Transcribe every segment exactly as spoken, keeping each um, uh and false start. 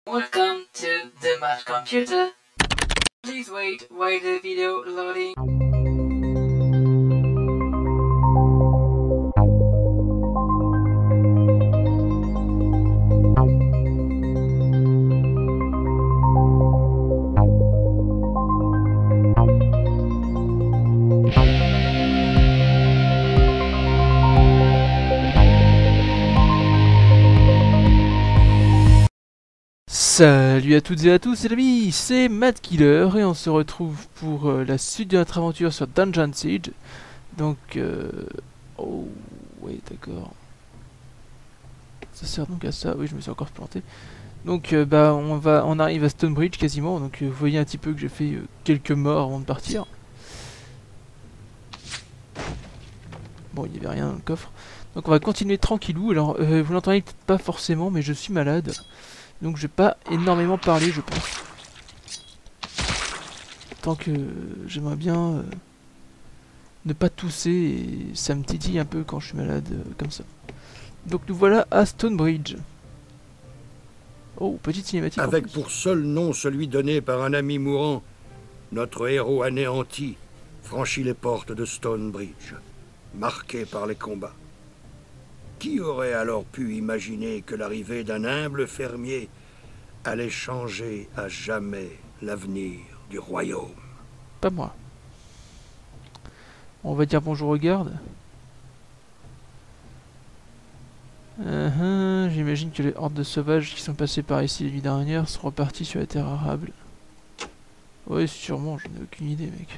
Welcome to the Math Computer. Please wait while the video loading. Salut à toutes et à tous les amis, c'est Matkiller et on se retrouve pour euh, la suite de notre aventure sur Dungeon Siege. Donc, euh... oh, oui d'accord. Ça sert donc à ça, oui je me suis encore planté. Donc euh, bah on va, on arrive à Stonebridge quasiment, donc euh, vous voyez un petit peu que j'ai fait euh, quelques morts avant de partir. Bon il n'y avait rien dans le coffre. Donc on va continuer tranquillou, alors euh, vous l'entendez peut-être pas forcément mais je suis malade. Donc je vais pas énormément parler je pense. Tant que j'aimerais bien euh, ne pas tousser et ça me titille un peu quand je suis malade euh, comme ça. Donc nous voilà à Stonebridge. Oh, petite cinématique. Avec pour seul nom celui donné par un ami mourant, notre héros anéanti franchit les portes de Stonebridge, marqué par les combats. Qui aurait alors pu imaginer que l'arrivée d'un humble fermier allait changer à jamais l'avenir du royaume? Pas moi. On va dire bonjour aux gardes. Uh -huh, J'imagine que les hordes de sauvages qui sont passés par ici les nuits dernières sont repartis sur la terre arable. Oui, sûrement, j'en ai aucune idée, mec.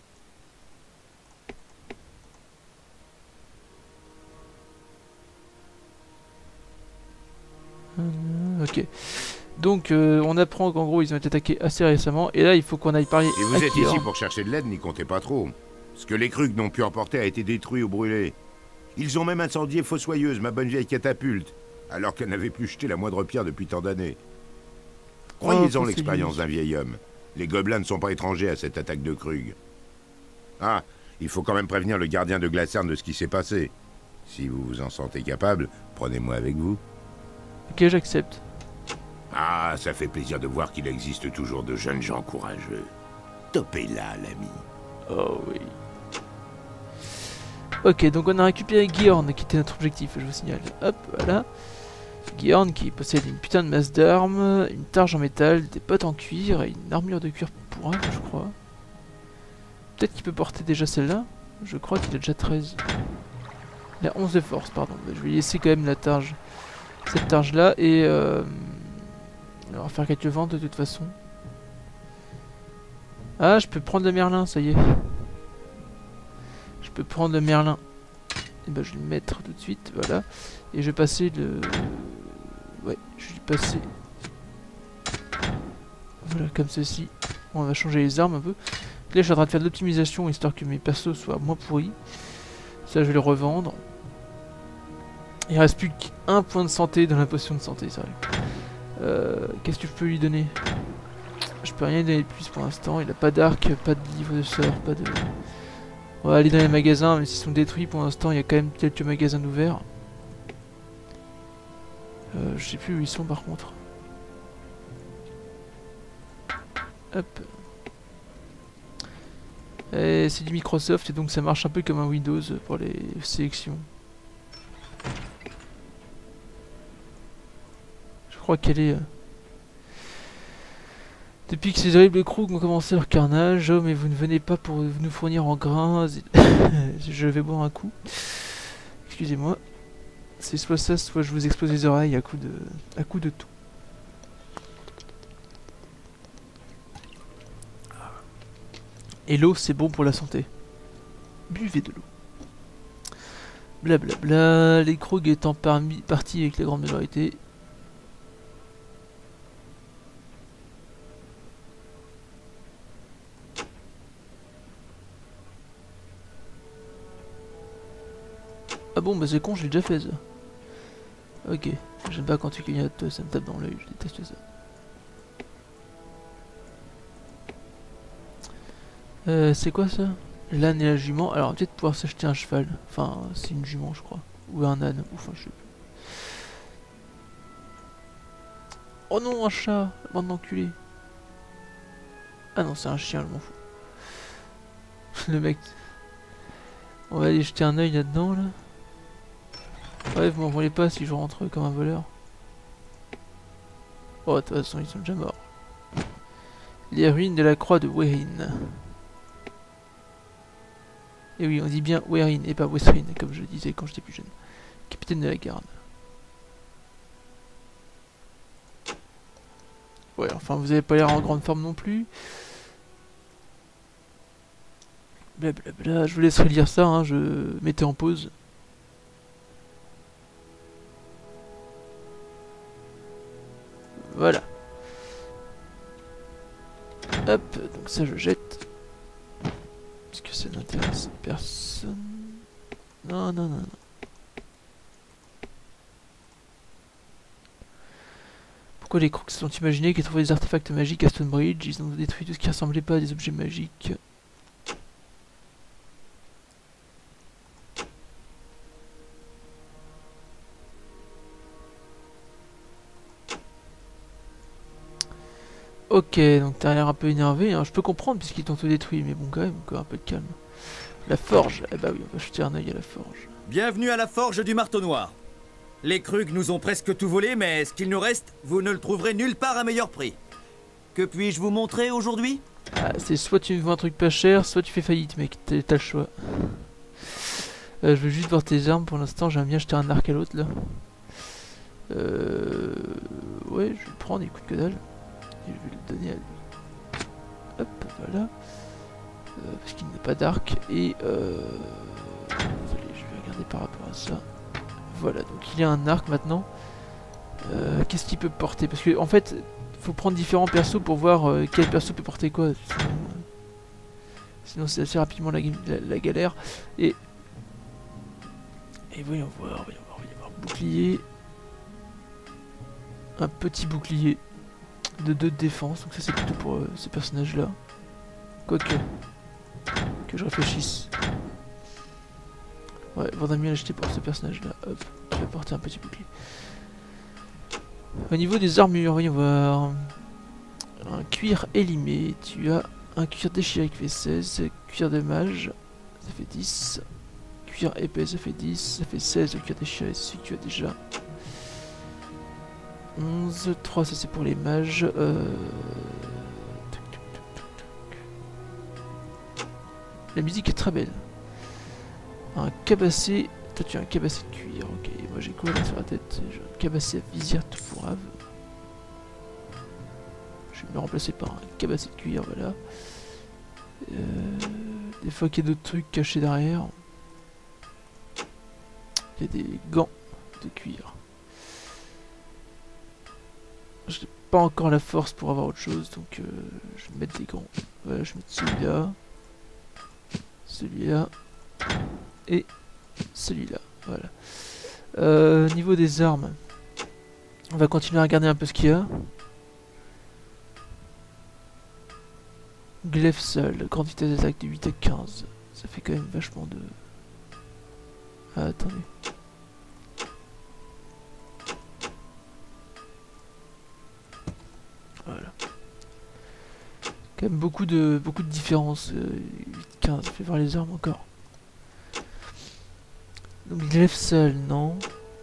Uh, ok. Donc euh, on apprend qu'en gros ils ont été attaqués assez récemment et là il faut qu'on aille parler. Et vous êtes ici pour chercher de l'aide, n'y comptez pas trop. Ce que les Krugs n'ont pu emporter a été détruit ou brûlé. Ils ont même incendié Fossoyeuse, ma bonne vieille catapulte, alors qu'elle n'avait plus jeté la moindre pierre depuis tant d'années. Croyez-en oh, l'expérience d'un vieil homme. Les gobelins ne sont pas étrangers à cette attaque de Krug. Ah, il faut quand même prévenir le gardien de Glacerne de ce qui s'est passé. Si vous vous en sentez capable, prenez-moi avec vous. Ok, j'accepte. Ah, ça fait plaisir de voir qu'il existe toujours de jeunes gens courageux. Topez-la, l'ami. Oh oui. Ok, donc on a récupéré Gyorn, qui était notre objectif, je vous signale. Hop, voilà. Gyorn qui possède une putain de masse d'armes, une targe en métal, des bottes en cuir et une armure de cuir pour un, je crois. Peut-être qu'il peut porter déjà celle-là. Je crois qu'il a déjà treize. Il a onze de force, pardon. Je vais laisser quand même la targe. Cette targe-là et... Euh... On va faire quelques ventes de toute façon. Ah, je peux prendre le Merlin, ça y est. Je peux prendre le Merlin. Et ben je vais le mettre tout de suite, voilà. Et je vais passer le... Ouais, je vais passer... Voilà, comme ceci. Bon, on va changer les armes un peu. Là, je suis en train de faire de l'optimisation, histoire que mes persos soient moins pourris. Ça, je vais le revendre. Il reste plus qu'un point de santé dans la potion de santé, sérieux. Euh, Qu'est-ce que je peux lui donner? Je peux rien donner de plus pour l'instant. Il a pas d'arc, pas de livre de sort, pas de... On va aller dans les magasins, même s'ils sont détruits pour l'instant. Il y a quand même quelques magasins ouverts. Euh, je sais plus où ils sont par contre. Hop. C'est du Microsoft et donc ça marche un peu comme un Windows pour les sélections. Je crois qu'elle est... Euh... Depuis que ces horribles Krugs ont commencé leur carnage, oh mais vous ne venez pas pour nous fournir en grains. Je vais boire un coup. Excusez-moi. C'est soit ça, soit je vous explose les oreilles à coup de, à coup de tout. Et l'eau, c'est bon pour la santé. Buvez de l'eau. Blablabla. Les Krugs étant parmi, partis avec la grande majorité. Ah bon, bah c'est con, j'ai déjà fait ça. Ok, j'aime pas quand tu clignotes, ça me tape dans l'œil, je déteste ça. Euh, c'est quoi ça? L'âne et la jument. Alors, peut-être pouvoir s'acheter un cheval. Enfin, c'est une jument, je crois. Ou un âne. Enfin, je sais plus. Oh non, un chat, bande d'enculés. Ah non, c'est un chien, je m'en fous. Le mec. On va aller jeter un œil là-dedans, là. Ouais, vous m'en voulez pas si je rentre comme un voleur. Oh, de toute façon, ils sont déjà morts. Les ruines de la croix de Wérin. Et oui, on dit bien Wérin et pas Westrin, comme je le disais quand j'étais plus jeune. Capitaine de la garde. Ouais, enfin, vous avez pas l'air en grande forme non plus. Blablabla, je vous laisserai lire ça, hein, je mettais en pause. Voilà. Hop, donc ça je jette. Parce que ça n'intéresse personne. Non, non, non, non. Pourquoi les Crooks se sont imaginés qu'ils trouvaient des artefacts magiques à Stonebridge? Ils ont détruit tout ce qui ressemblait pas à des objets magiques. Ok, donc t'as l'air un peu énervé, hein. Je peux comprendre puisqu'ils t'ont tout détruit, mais bon quand même, encore un peu de calme. La forge, eh bah oui, on va jeter un œil à la forge. Bienvenue à la forge du marteau noir. Les Krug nous ont presque tout volé, mais ce qu'il nous reste, vous ne le trouverez nulle part à meilleur prix. Que puis-je vous montrer aujourd'hui? Ah, c'est soit tu me vends un truc pas cher, soit tu fais faillite, mec, t'as le choix. Euh, je veux juste voir tes armes pour l'instant, j'aime bien jeter un arc à l'autre là. Euh... Ouais, je vais le prendre, écoute que dalle. Et je vais le donner à lui. Hop, voilà. Euh, parce qu'il n'a pas d'arc. Et euh... désolé, je vais regarder par rapport à ça. Voilà, donc il a un arc maintenant. Euh, Qu'est-ce qu'il peut porter? Parce que en fait, faut prendre différents persos pour voir euh, quel perso peut porter quoi. Sinon, euh, sinon c'est assez rapidement la, la, la galère. Et et voyons voir, voyons voir, voyons voir. Bouclier. Un petit bouclier de deux de défense, donc ça c'est plutôt pour euh, ces personnages là. Quoique, que je réfléchisse. Ouais, vaudrait mieux l'acheter pour ce personnage là. Hop, tu vas porter un petit bouclier. Au niveau des armures, voyons voir. Un cuir élimé, tu as un cuir déchiré qui fait seize, cuir de mage, ça fait dix. Cuir épais, ça fait dix, ça fait seize, le cuir déchiré, c'est celui que tu as déjà. onze, trois, ça c'est pour les mages. Euh... La musique est très belle. Un cabassé. Toi tu as un cabassé de cuir, ok. Moi j'ai quoi là sur la tête? J'ai un cabassé à visière tout pourrave. Je vais me le remplacer par un cabassé de cuir, voilà. Euh... Des fois qu'il y a d'autres trucs cachés derrière. Il y a des gants de cuir. Je n'ai pas encore la force pour avoir autre chose, donc euh, je vais mettre des gants. Voilà, je vais mettre celui-là, celui-là et celui-là. Voilà. Euh, niveau des armes, on va continuer à regarder un peu ce qu'il y a. Glaive seul, grande vitesse d'attaque de huit à quinze. Ça fait quand même vachement de... Ah, attendez. Voilà. Quand même beaucoup de beaucoup de différences. Euh, huit quinze, ça fait voir les armes encore. Donc glaive seul, non.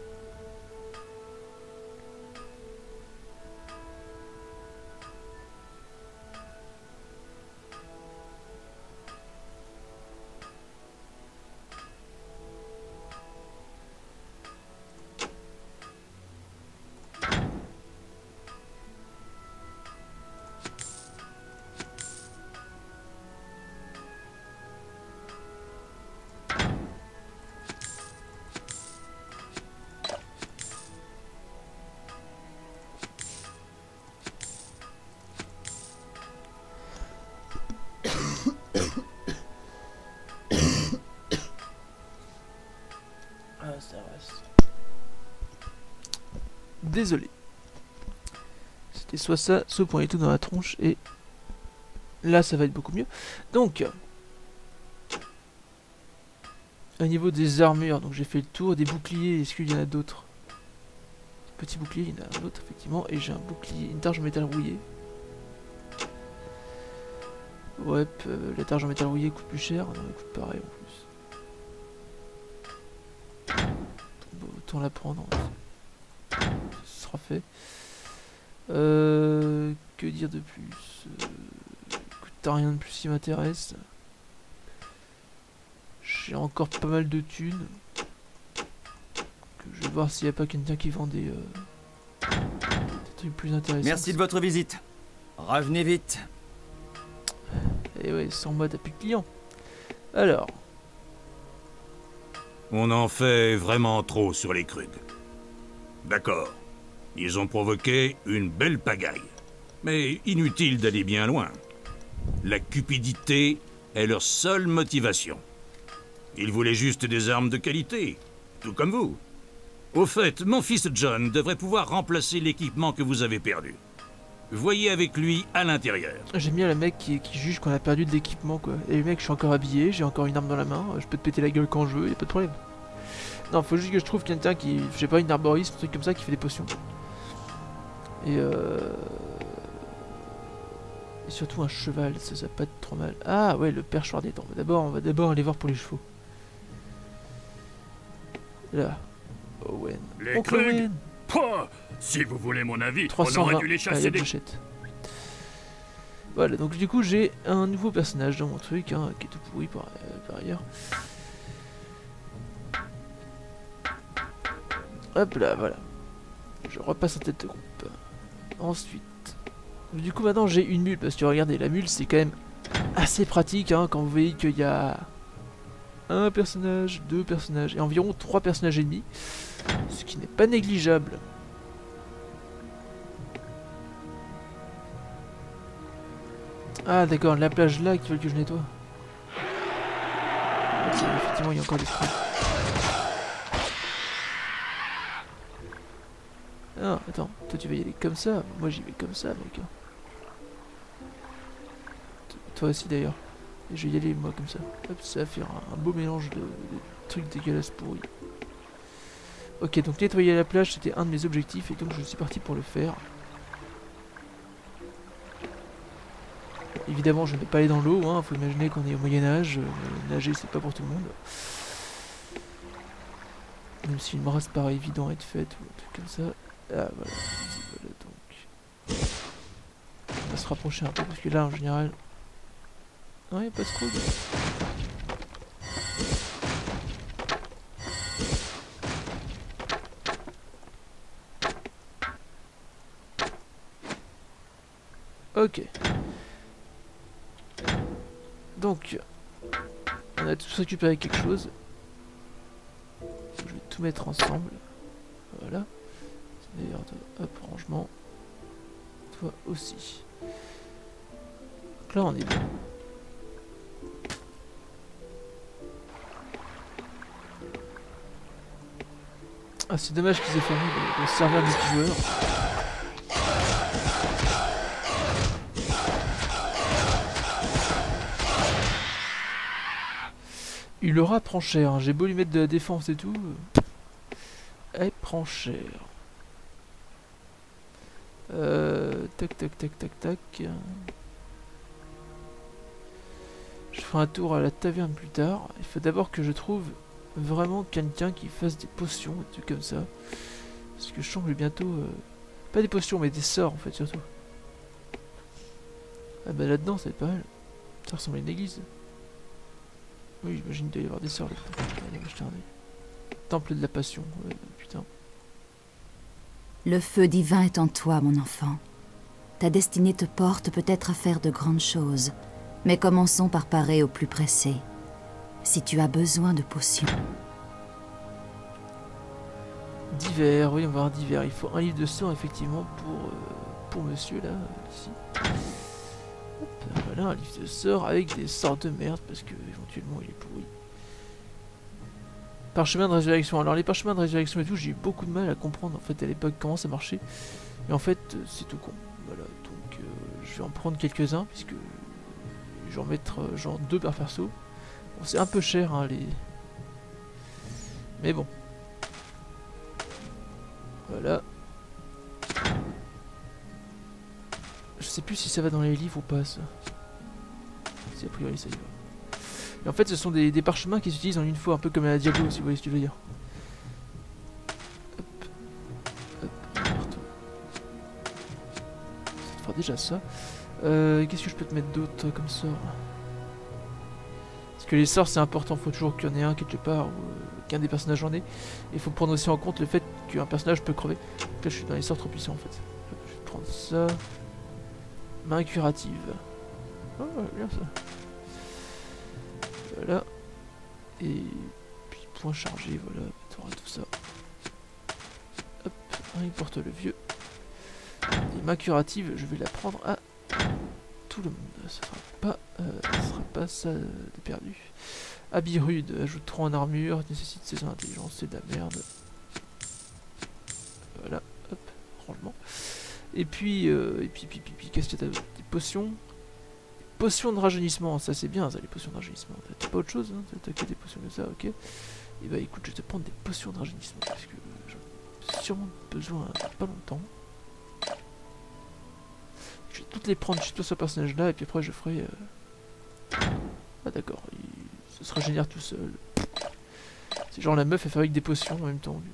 Désolé. C'était soit ça, soit point et tout dans la tronche, et là ça va être beaucoup mieux. Donc, au niveau des armures, donc j'ai fait le tour. Des boucliers, est-ce qu'il y en a d'autres? petit bouclier, il y en a un autre effectivement, et j'ai un bouclier, une targe en métal rouillé. Ouais, euh, la targe en métal rouillé coûte plus cher, non, elle coûte pareil en plus. Bon, autant la prendre, ce sera fait. Euh, que dire de plus? euh, Écoute, t'as rien de plus qui m'intéresse. J'ai encore pas mal de thunes. Je vais voir s'il n'y a pas quelqu'un qui vend des, euh, des trucs plus intéressants. Merci de votre visite. Revenez vite. Et ouais, sans moi, t'as plus de clients. Alors. On en fait vraiment trop sur les Krug. D'accord. Ils ont provoqué une belle pagaille. Mais inutile d'aller bien loin. La cupidité est leur seule motivation. Ils voulaient juste des armes de qualité, tout comme vous. Au fait, mon fils John devrait pouvoir remplacer l'équipement que vous avez perdu. Voyez avec lui à l'intérieur. J'aime bien le mec qui, qui juge qu'on a perdu de l'équipement, quoi. Et le mec, je suis encore habillé, j'ai encore une arme dans la main, je peux te péter la gueule quand je veux, y a pas de problème. Non, faut juste que je trouve quelqu'un qui, je sais pas, une arboriste, un truc comme ça, qui fait des potions. Et euh... Et surtout un cheval, ça, ça va pas être trop mal. Ah ouais, le perchoir des temps. D'abord, on va d'abord aller voir pour les chevaux. Là. Owen. Les Oncle Krug Owen. Pouah, si vous voulez mon avis, trois on cent vingt. aurait dû les Ah, chasser y a des... pochette. Voilà, donc du coup j'ai un nouveau personnage dans mon truc, hein, qui est tout pourri par, euh, par ailleurs. Hop là, voilà. Je repasse en tête de groupe. Ensuite, du coup maintenant j'ai une mule, parce que regardez, la mule c'est quand même assez pratique, hein, quand vous voyez qu'il y a un personnage, deux personnages, et environ trois personnages ennemis, ce qui n'est pas négligeable. Ah d'accord, la plage là qu'ils veulent que je nettoie. Ok, effectivement il y a encore des trucs. Ah, attends, toi tu vas y aller comme ça, moi j'y vais comme ça, mec. Toi aussi d'ailleurs. Et je vais y aller moi comme ça. Hop, ça va faire un, un beau mélange de, de trucs dégueulasses pourris. Ok, donc nettoyer la plage c'était un de mes objectifs et donc je suis parti pour le faire. Évidemment je ne vais pas aller dans l'eau, hein, faut imaginer qu'on est au Moyen-Âge, euh, nager c'est pas pour tout le monde. Même si une brasse paraît évident à être faite ou un truc comme ça. Ah voilà, voilà donc. On va se rapprocher un peu parce que là en général. Non, y'a pas de scroll. Ok. Donc, on a tous récupéré quelque chose. Je vais tout mettre ensemble. Voilà. D'ailleurs, hop, rangement. Toi aussi. Donc là, on est bien. Ah, c'est dommage qu'ils aient fermé le, le serveur multijoueur. Il aura prend cher, hein. J'ai beau lui mettre de la défense et tout. Elle prend cher. Euh, tac tac tac tac tac. Je ferai un tour à la taverne plus tard. Il faut d'abord que je trouve vraiment quelqu'un qui fasse des potions et des trucs comme ça. Parce que je sens que je vais bientôt... Euh... Pas des potions mais des sorts en fait surtout. Ah bah là-dedans ça va être pas mal. Ça ressemble à une église. Oui, j'imagine qu'il doit y avoir des sorts là-dedans. Allez, je t'en ai. Temple de la passion, ouais, putain. Le feu divin est en toi, mon enfant. Ta destinée te porte peut-être à faire de grandes choses, mais commençons par parer au plus pressé. Si tu as besoin de potions... Divers, oui, on va voir divers. Il faut un livre de sort, effectivement, pour, euh, pour monsieur, là, ici. Hop, voilà, un livre de sort avec des sorts de merde, parce que, éventuellement, il est pourri. Parchemin de résurrection. Alors, les parchemins de résurrection et tout, j'ai eu beaucoup de mal à comprendre, en fait, à l'époque, comment ça marchait. Et en fait, c'est tout con. Voilà, donc, euh, je vais en prendre quelques-uns, puisque je vais en mettre, euh, genre, deux par perso. Bon, c'est un peu cher, hein, les... Mais bon. Voilà. Je sais plus si ça va dans les livres ou pas, ça. Si a priori ça y va. Et en fait, ce sont des, des parchemins qui s'utilisent en une fois, un peu comme à la Diablo, si vous voyez ce que je veux dire. Hop. Hop. Partout. Ça fera déjà ça. Euh, Qu'est-ce que je peux te mettre d'autre comme sort? Parce que les sorts, c'est important, faut toujours qu'il y en ait un quelque part, ou euh, qu'un des personnages en ait. Et il faut prendre aussi en compte le fait qu'un personnage peut crever. Donc là, je suis dans les sorts trop puissants en fait. Je vais prendre ça. Main curative. Oh, bien ça. Voilà. Et puis point chargé, voilà. Tu auras tout ça. Hop, il porte le vieux. Et main curative, je vais la prendre à tout le monde. Ça sera pas, euh, ça sera pas ça de perdu. Habit rude, ajoute trois en armure, nécessite seize en intelligence, c'est de la merde. Voilà, hop, rangement. Et puis, euh, et puis, puis, puis, puis qu'est-ce que t'as? Des potions. Potions de rajeunissement, ça c'est bien ça, les potions de rajeunissement. T'as pas autre chose, hein? T'as que des potions comme ça, ok. Et bah écoute, je vais te prendre des potions de rajeunissement, parce que j'en ai sûrement besoin dans pas longtemps. Je vais toutes les prendre chez toi ce personnage là, et puis après je ferai... Euh... Ah d'accord, il... ce se régénère tout seul. C'est genre la meuf elle fabrique des potions en même temps.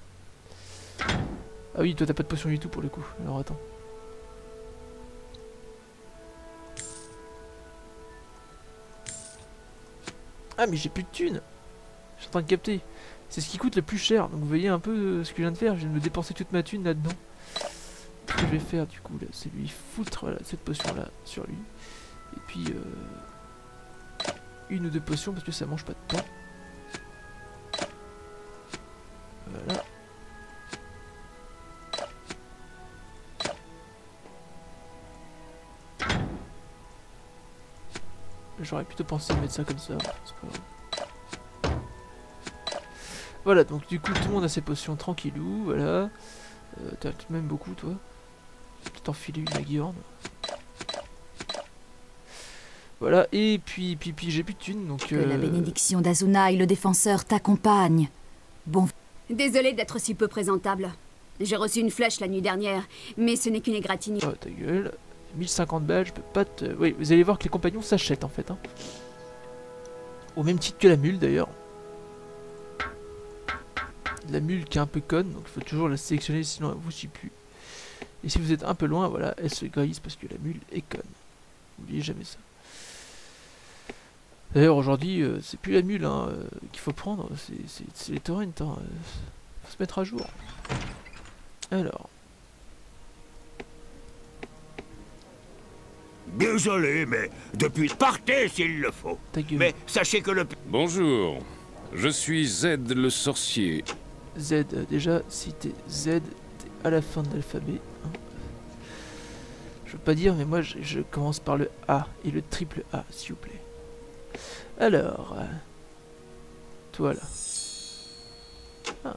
Ah oui, toi t'as pas de potion du tout pour le coup, alors attends. Ah mais j'ai plus de thunes. Je suis en train de capter. C'est ce qui coûte le plus cher, donc vous voyez un peu euh, ce que je viens de faire, je viens de me dépenser toute ma thune là-dedans. Ce que je vais faire du coup là, c'est lui foutre voilà, cette potion là sur lui. Et puis euh, une ou deux potions parce que ça mange pas de temps. Voilà. J'aurais plutôt pensé à mettre ça comme ça, c'est pas grave. Voilà, donc du coup tout le monde a ses potions tranquillou, voilà. Euh, T'as tout de même beaucoup toi. Je vais peut-être enfiler une à Guillaume. Voilà, et puis, puis, puis j'ai plus de thunes, donc... Que euh... la bénédiction d'Azuna et le défenseur t'accompagnent. Bon... Désolée d'être si peu présentable. J'ai reçu une flèche la nuit dernière, mais ce n'est qu'une égratignure. Oh ta gueule. mille cinquante balles, je peux pas te... Oui, vous allez voir que les compagnons s'achètent en fait. Hein. Au même titre que la mule d'ailleurs. La mule qui est un peu conne, donc il faut toujours la sélectionner sinon elle vous suit plus. Et si vous êtes un peu loin, voilà, elle se grise parce que la mule est conne. N'oubliez jamais ça. D'ailleurs aujourd'hui, euh, c'est plus la mule hein, euh, qu'il faut prendre, c'est les torrents. Hein, euh, faut se mettre à jour. Alors... Désolé, mais depuis partez s'il le faut. Mais sachez que le... Bonjour, je suis Zed le sorcier. Z, euh, déjà, si t'es Z, t'es à la fin de l'alphabet. Hein. Je veux pas dire, mais moi je, je commence par le A et le triple A, s'il vous plaît. Alors, euh, toi là. Ah.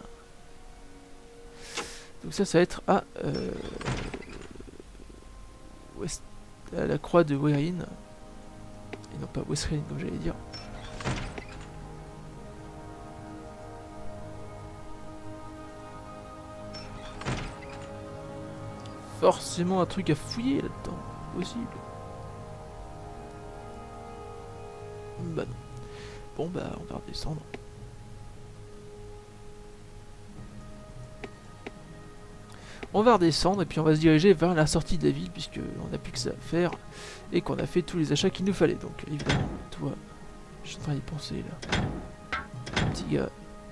Donc ça, ça va être à euh, West. À la croix de Werin, et non pas Westrin comme j'allais dire. Forcément un truc à fouiller là-dedans, possible. Bah non. Bon bah on va redescendre. On va redescendre et puis on va se diriger vers la sortie de la ville puisque on n'a plus que ça à faire et qu'on a fait tous les achats qu'il nous fallait. Donc évidemment, toi, je suis en train d'y penser là. Petit gars.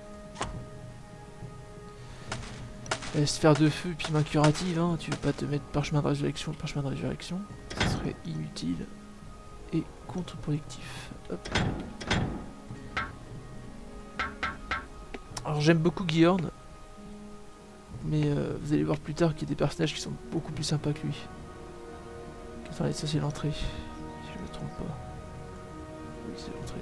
La sphère de feu puis main curative, hein. Tu veux pas te mettre parchemin de résurrection, parchemin de résurrection. Ça serait inutile et contre-productif. Hop. Alors j'aime beaucoup Guillorn. Mais euh, vous allez voir plus tard qu'il y a des personnages qui sont beaucoup plus sympas que lui. Attendez, ça c'est l'entrée. Si je me trompe pas. Oui, c'est l'entrée.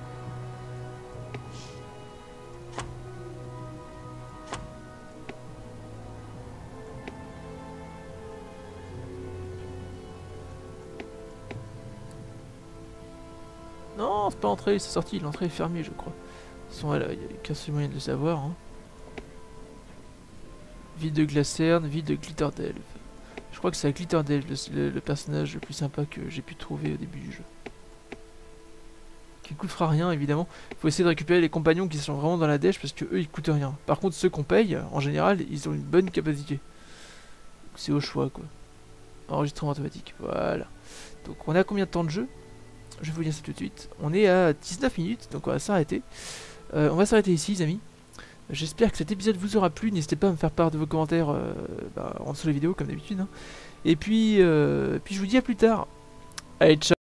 Non, c'est pas l'entrée, c'est sorti. L'entrée est fermée, je crois. De toute façon, il n'y a qu'un seul moyen de le savoir. Hein. Ville de Glacerne, ville de Glitterdelve. Je crois que c'est avec Litterdale, le, le, le personnage le plus sympa que j'ai pu trouver au début du jeu. Qui ne coûtera rien, évidemment. Il faut essayer de récupérer les compagnons qui sont vraiment dans la dèche, parce que eux ils coûtent rien. Par contre, ceux qu'on paye, en général, ils ont une bonne capacité. C'est au choix, quoi. Enregistrement automatique, voilà. Donc on a combien de temps de jeu? Je vais vous dire ça tout de suite. On est à dix-neuf minutes, donc on va s'arrêter. Euh, on va s'arrêter ici, les amis. J'espère que cet épisode vous aura plu. N'hésitez pas à me faire part de vos commentaires euh, bah, en dessous de la vidéo, comme d'habitude. Hein. Et puis, euh, puis je vous dis à plus tard. Allez, ciao.